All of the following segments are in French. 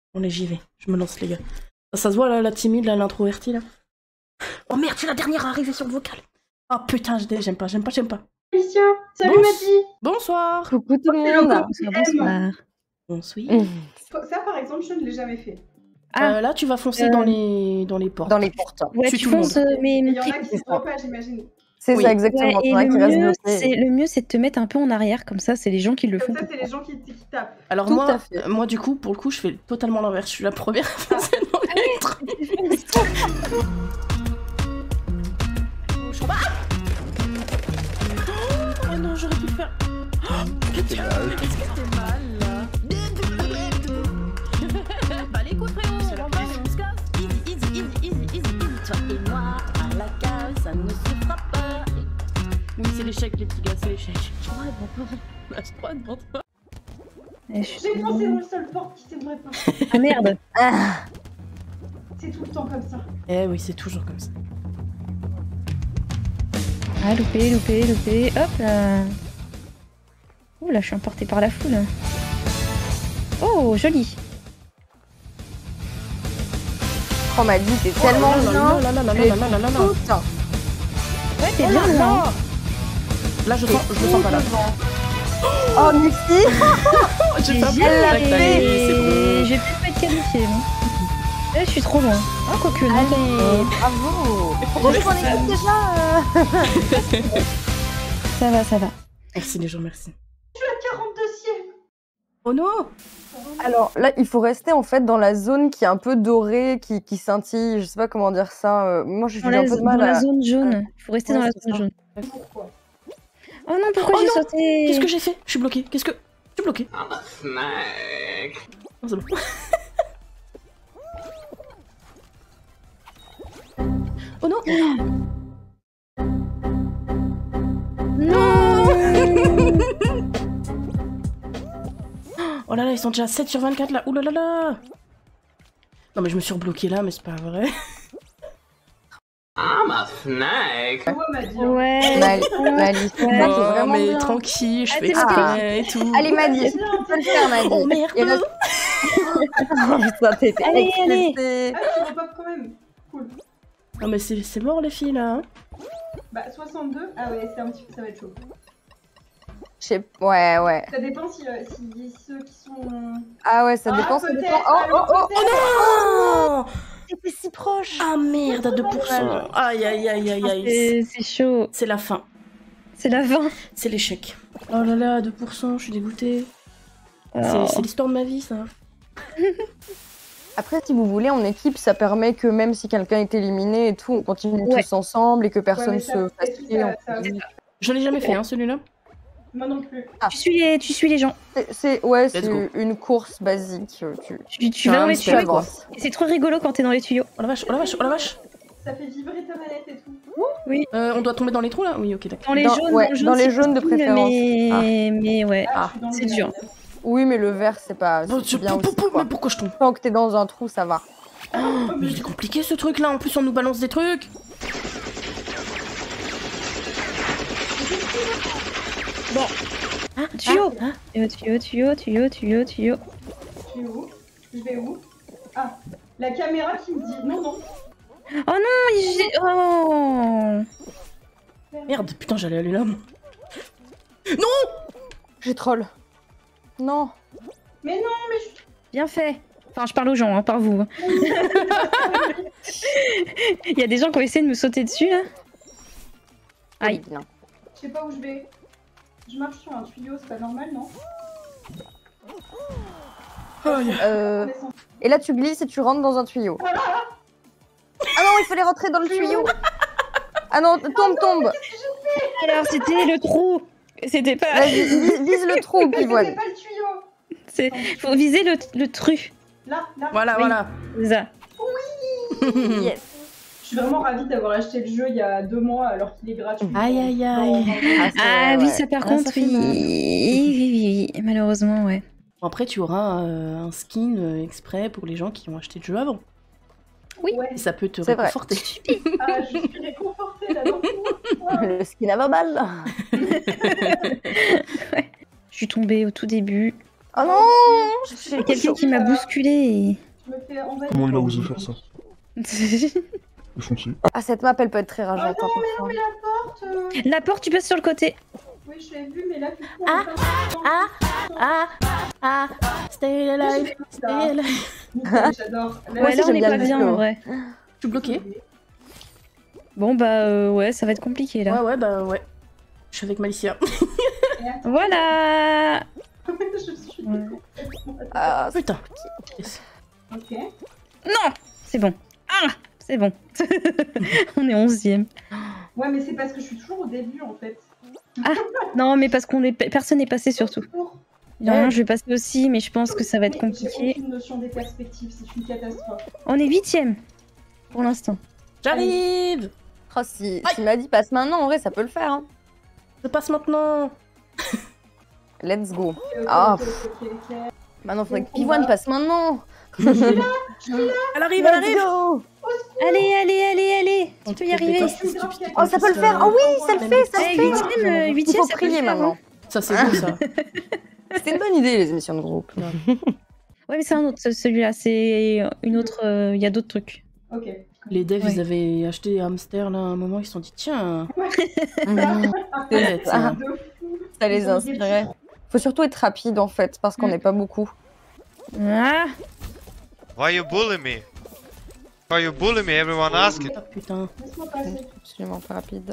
On est, j'y vais. Je me lance, les gars. Ça se voit, là, la timide, là, l'introvertie, là. Oh merde, je suis la dernière à arriver sur le vocal. Oh putain, j'aime pas. Alicia, salut Madi. Bonsoir. Coucou tout le monde. Bonsoir. Bonsoir. Ça par exemple, je ne l'ai jamais fait. Là, tu vas foncer dans les portes. Dans les portes. Ouais, tu fonces, mais Il y en a qui se voient pas, j'imagine. C'est Oui. ça, exactement. Ouais, et le mieux, c'est de te mettre un peu en arrière, comme ça, c'est les gens qui le font. Comme ça, c'est les gens qui tapent. Alors Tout à fait. moi, du coup, pour le coup, je fais totalement l'inverse. Je suis la première à foncer dans les trucs. Oh non, j'aurais pu le faire. Putain, qu'est-ce que c'était mal, là. Bah les coups, frérot, on se casse. Easy. Toi et moi, à la cave, ça ne se fera pas. Oui, c'est l'échec, les petits gars, c'est l'échec. Lâche-toi devant toi. J'ai foncé dans le seul porte qui s'aimerait pas. Ah merde. C'est tout le temps comme ça. Eh oui, c'est toujours comme ça. Ah, loupé. Hop là. Ouh là, je suis emportée par la foule. Oh, joli. Oh m'a dit, t'es tellement bien. Putain. Ouais, t'es bien là. Là, je me sens pas là. Oh, merci. J'ai pas Je vais peut-être pas être qualifiée, moi. Là, je suis trop loin. Ah, quoique, non. Allez, bravo. Rejoins l'équipe déjà. Ça va. Merci les gens, merci. Je suis la 42e. Oh non. Alors là, il faut rester en fait dans la zone qui est un peu dorée, qui scintille. Je sais pas comment dire ça. Moi, j'ai un peu de mal dans à... la zone jaune. Il faut rester dans la zone jaune. Pourquoi? Oh non, pourquoi j'ai sauté? Qu'est-ce que j'ai fait? Je suis bloquée. Je suis bloquée. Oh, c'est bon. Oh non. Non. Oh là là, ils sont déjà 7 sur 24 là. Ouh là là là. Non mais je me suis rebloquée là, mais c'est pas vrai. I'm a snake. Moi, Madi. Ouais. Malice, Ouais. là, t'es Oh, vraiment mais bien. tranquille, je Ah, fais t'es exprès et tout. Allez, Madi, tu peux le faire, Madi. Oh merde. Et là- Oh putain, t'es Allez. expulsée. Ah, tu repopes quand même. Cool. Non mais c'est mort les filles là. Hein. Bah, 62. Ah ouais, c'est un petit peu, ça va être chaud. Ouais. Ça dépend si ceux qui sont. Ah ouais, ça dépend. Ça peut-être, dépend. alors, Oh peut-être. Oh C'était si proche. ah merde, à 2%. Aïe aïe aïe aïe aïe. C'est chaud. C'est la fin. C'est la fin. C'est l'échec. Oh là là, 2%, je suis dégoûtée. C'est l'histoire de ma vie ça. Après, si vous voulez, en équipe, ça permet que même si quelqu'un est éliminé et tout, on continue tous ensemble et que personne Ouais, mais se fasse chier. Je l'ai jamais fait hein celui-là. Moi non plus. Tu suis les gens. C'est Let's go. une course basique. Tu vas dans les tuyaux. avances. Et c'est trop rigolo quand t'es dans les tuyaux. Oh la vache, oh la vache, oh la vache. Ça fait vibrer ta manette et tout. On doit tomber dans les trous là? Oui, ok, d'accord. Dans les Dans- jaunes, ouais, dans le jaune, dans les c'est jaunes de possible, préférence. Mais ouais. Ah, je suis dans le c'est vert. dur. Oui, mais le vert, c'est pas Bon, c'est bien aussi, quoi. mais pourquoi je tombe? Tant que t'es dans un trou, ça va. Mais il est compliqué ce truc là, en plus on nous balance des trucs. Bon. Tuyau. Hein Tuyau. Je suis où? Je vais où? Ah, la caméra qui me dit non. Oh non, oh. Merde, putain, j'allais aller là. J'ai troll. Non. Mais non, mais je... Bien fait. Enfin, je parle aux gens, hein, par vous. Il y a des gens qui ont essayé de me sauter dessus, là. Aïe. Bien. Je sais pas où je vais. Je marche sur un tuyau, c'est pas normal, non? Et là, tu glisses et tu rentres dans un tuyau. Ah non, il fallait rentrer dans le tuyau. Ah non, tombe. Alors, c'était le trou. C'était pas... Vas-y, vise le trou, Mais Pivoine. c'est pas le tuyau. Faut viser le tru. Là. Voilà, Oui. voilà. C'est ça. Yes. Je suis vraiment ravie d'avoir acheté le jeu il y a 2 mois alors qu'il est gratuit. Aïe, aïe, aïe. Ah oui, ouais. ça par Ah, contre, ça fait oui. mal. Oui. Malheureusement, ouais. Après, tu auras un skin exprès pour les gens qui ont acheté le jeu avant. Ouais. Et ça peut te C'est vrai. réconforter. Ah, je suis réconfortée là dans tout. Le skin à 20 balles. Je suis tombée au tout début. Oh non, Il y a quelqu'un qui m'a bousculé. Je me fais envahir. Comment il a osé faire ça? Foncier. Ah, cette map, elle peut être très rageante. Oh non, hein, mais parfois. la porte La porte, tu passes sur le côté. Oui, je l'ai vu, mais là, du coup, Stay alive, stay alive. J'adore. Ouais, là, on j'aime est bien pas le bien, flow. en vrai. Je suis bloquée. Bon, bah, ouais, ça va être compliqué, là. Ouais, bah ouais. Je suis avec Malicia. Voilà. Je suis Ouais. complètement... Ah, Putain. Yes. Ok. Non, c'est bon. Ah, c'est bon. On est 11e. Ouais, mais c'est parce que je suis toujours au début, en fait. Non, mais parce qu'on est... personne n'est passé, surtout. Non, je vais passer aussi, mais je pense que ça va être J'ai compliqué. aucune notion des perspectives, c'est une catastrophe. On est 8e, pour l'instant. J'arrive. oh, si Maddy passe maintenant, en vrai, ça peut le faire. Hein. Je passe maintenant. Let's go. Ok, Ah, ok. Maintenant, faudrait que Pivoine passe maintenant. Elle arrive, elle arrive. Let's go. Allez. Tu peux y arriver. Oh, ça peut le faire. Oh oui, ça le fait, ça Eh, le fait. 8e, Il faut ça peut le prier faire, maintenant. Ça, c'est bon, ça. C'est une bonne idée, les émissions de groupe. Ouais, mais c'est un autre, celui-là. C'est une autre... Il y a d'autres trucs. Ok. Les devs, Ouais. ils avaient acheté des hamsters là à un moment, ils se sont dit tiens, Mhm. ouais, tiens. De fou. Ça les inspirait. Faut surtout être rapide en fait, parce qu'on n'est pas beaucoup. Ah, Why you bully me? Why you bully me? Everyone ask it. Ah, putain. Laisse-moi passer. Absolument pas rapide.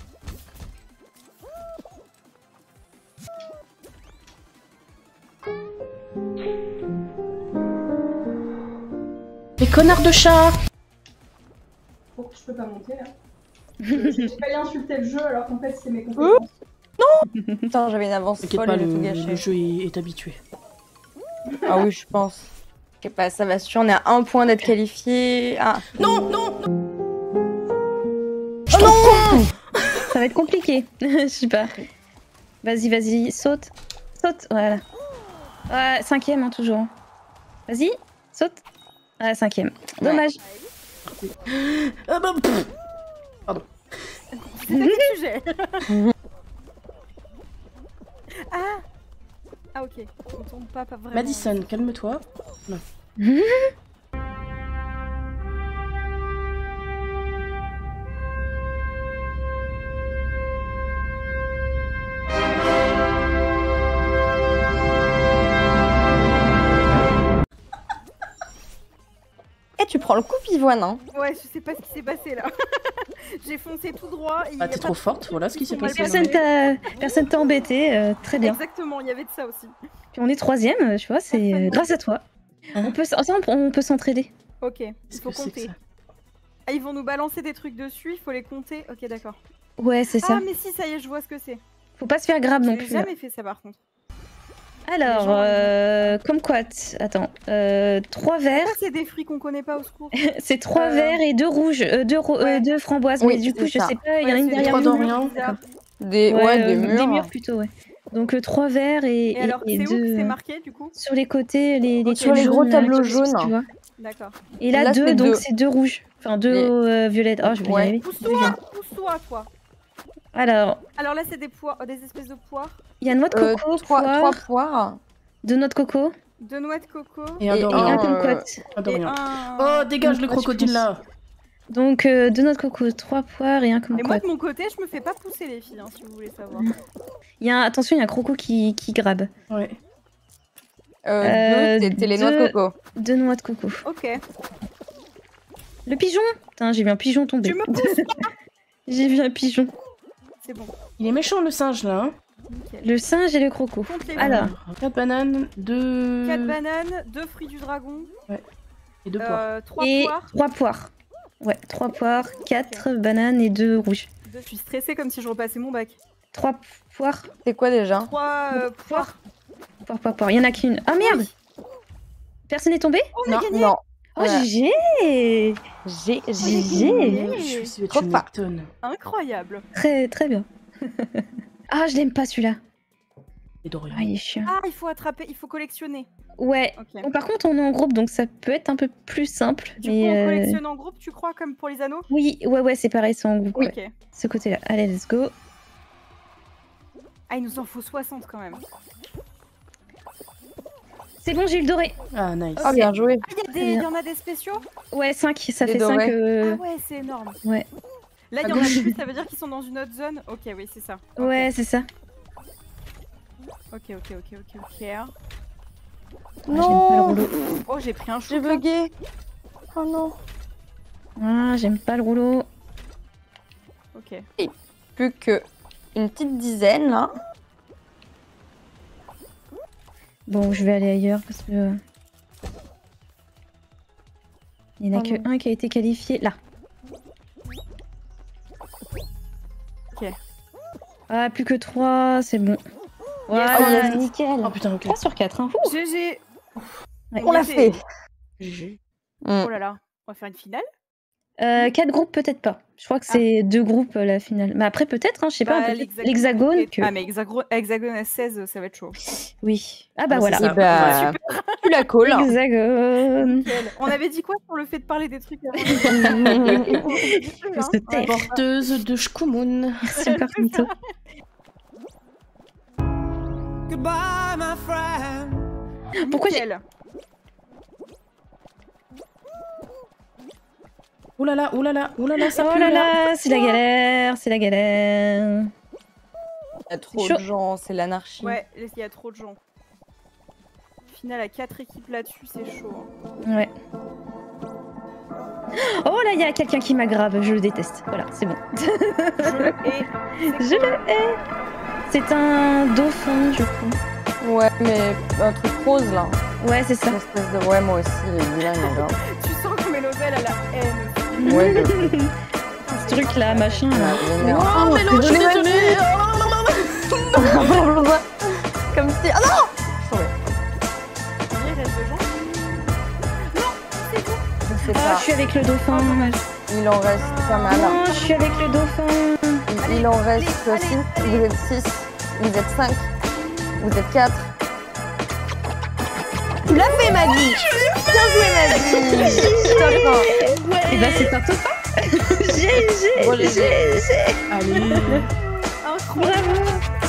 Les connards de chat. Pourquoi je peux pas monter là J'ai failli insulter le jeu alors qu'en fait c'est mes compétences. Putain, j'avais une avance T'inquiète folle pas, et j'ai tout le gâché. jeu est habitué. Ah oui, je pense. Je sais pas, ça va sûr, on est à 1 point d'être qualifié. Ah. Non, non, non. Oh non. ça va être compliqué. Je sais pas. Vas-y, saute. Saute, voilà. Ouais, 5e, hein, toujours. Vas-y, saute. Ouais, 5e. Dommage. Ah bah, pff. C'est quel sujet? Ah ok, on tombe pas vraiment. Madison, calme-toi. Eh, tu prends le coup, Pivoine, hein. Ouais, je sais pas ce qui s'est passé là. J'ai foncé tout droit. Et Ah, y a t'es pas trop de- forte, voilà ce qui s'est Ils sont mal passé. Personne t'a embêté, très bien. Exactement, il y avait de ça aussi. Puis on est 3e, tu vois, c'est Parfaitement. grâce à toi. Hein On peut s'entraider. Ok, il Qu'est-ce faut que c'est que compter. ça? Ah, ils vont nous balancer des trucs dessus, il faut les compter. Ok, d'accord. Ouais, c'est ça. Ah, mais si, ça y est, je vois ce que c'est. Faut pas se faire grave non J'ai plus. là. jamais fait ça par contre. Alors, Les comme quoi attends, 3 verts. Ça, c'est des fruits qu'on connaît pas au secours. C'est 3 verts et 2 rouges, 2 framboises. Oui, mais du coup, c'est je ça. sais pas, il y en a Ouais, une c'est derrière trois l'autre. d'Orient. Bizarre. Des murs. plutôt, ouais. Donc 3 verts et, Et alors, c'est où que 2 c'est marqué du coup? sur les côtés, les Ok. Sur les jaunes, gros là, tableaux qui- jaunes. tu vois. D'accord. Et là, Là, 2, c'est donc deux. c'est 2 rouges. Enfin, 2 violettes. Oh, je vais y Ouais. arriver. Pousse-toi, toi. Alors, Alors là, c'est des poires, des espèces de poires. il y a noix de coco, 3 poire, poires. 2 noix de coco Deux noix de coco. Et un Et et un d'Orient. kumquat. Un Et d'Orient. un... Oh, dégage le Ouais, je crocodile pense. là. Donc 2 noix de coco, 3 poires et un Et moi, kumquat. de mon côté, je me fais pas pousser les filles, hein, si vous voulez savoir. Attention, il y a un croco qui grabe. Ouais. C'était les noix de deux- coco. 2 noix de coco. Ok. Le pigeon. Putain, j'ai vu un pigeon tomber. Tu me pousses. J'ai vu un pigeon. C'est bon. Il est méchant le singe là. Hein. Nickel. Le singe et le croco. Compte les Alors. 4 bananes, 2... 4 bananes, 2 fruits du dragon, et 2 poires. 3 Et poires. 3 poires. Ouais, 3 poires, 4 bananes et 2 rouges. Je suis stressée comme si je repassais mon bac. 3 poires. C'est quoi déjà? 3 poires. Poires. Il y en a qu'une. Ah merde! Personne n'est tombé? Oh, on a gagné. Non. Oh, Voilà. GG! J'ai. Je suis sûr que Trop tu fort. m'étonnes. Incroyable. Très bien. Ah, je l'aime pas celui-là. Et d'Orient. Ah, il est chiant. Ah, il faut attraper, il faut collectionner. Ouais. Ok. Bon, par contre, on est en groupe, donc ça peut être un peu plus simple. Du coup, on collectionne en groupe, tu crois, comme pour les anneaux? Oui, ouais, c'est pareil, c'est en groupe. Ouais. Ok. Ce côté-là. Allez, let's go. Ah, il nous en faut 60 quand même. C'est bon, j'ai eu le doré. Ah, nice. Ah, bien joué. Ah, il y en a des spéciaux? Ouais, 5, ça Des fait 5. dorés. Ah ouais, c'est énorme. Ouais. Là, il y en a plus, ça veut dire qu'ils sont dans une autre zone. Ok, oui, c'est ça. Ok. Ouais, c'est ça. Ok. Non. Oh, j'ai pris un chou. J'ai bugué. Oh non. Ah, j'aime pas le rouleau. Ok. Plus que une petite dizaine là. Bon, je vais aller ailleurs parce que... Il n'y en a que un qui a été qualifié. Là. Ok. Ah, plus que 3, c'est bon. Voilà, Oh, yes. nickel. Oh putain, ok. 3 sur 4. Hein. Ouh. GG. Ouais. On l'a fait. GG. Oh là là. On va faire une finale? 4 groupes, peut-être pas. Je crois que c'est 2 groupes la finale. Mais après, peut-être, hein, je sais pas. Bah, Peut-être l'hexagone. Que... Ah, mais hexagone à 16, ça va être chaud. Oui. Ah bah Ah, voilà. c'est ça. Et bah, tu la colles. Hexagone. Nickel. On avait dit quoi sur le fait de parler des trucs avant? Faut se taire. Porteuse de Shkumun. Merci encore, Tinto. Pourquoi j'ai... Nickel. Oulala, ça Oh pue, là là, c'est la galère, c'est la galère. Il y a trop Chaud. de gens, c'est l'anarchie. Ouais, il y a trop de gens. Finale à 4 équipes là-dessus, c'est chaud. Hein. Ouais. Oh là, il y a quelqu'un qui m'aggrave, je le déteste. Voilà, c'est bon. Je le hais. Je le hais. C'est un dauphin, je crois. Ouais, mais un truc rose là. Ouais, c'est ça. Une espèce de. Ouais, moi aussi, les vilains, il y en a. Tu sens que Mélovel a la haine. Ouais, de... Ce truc là, machin. Là. Oh, Mélo, je suis désolée. Comme si. Ah non. Il reste de gens. Je sais Ah, pas. je suis avec le dauphin. Il en reste pas mal. Non, je suis avec le dauphin. Il en reste 6. Vous êtes 6. Vous êtes 5. Vous êtes 4. Tu l'as fait, Maggie. Bien joué, Maggie. Et bah, c'est un dauphin. GG. Bon, les GG. Allez. Incroyable. Bravo.